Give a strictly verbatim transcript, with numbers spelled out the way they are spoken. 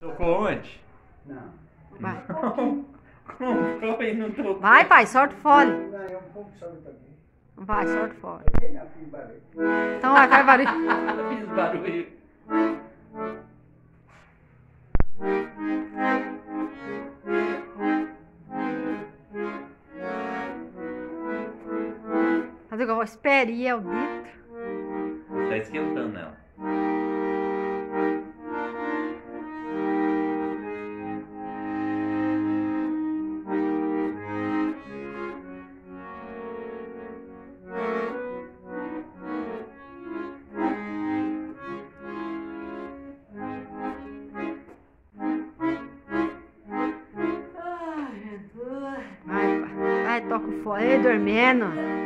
Tocou onde? Não. Vai. Comprou e não tocou. Vai, pai, solta o fole. Não, é um pouco só também. Vai, solta o fole. Aqui não fiz barulho. Então vai, faz barulho. Fiz barulho. Fazer igual a Esperi, é o dito. Tá esquentando ela. Vai, pai. Vai, toca o fole. Ei, dormindo.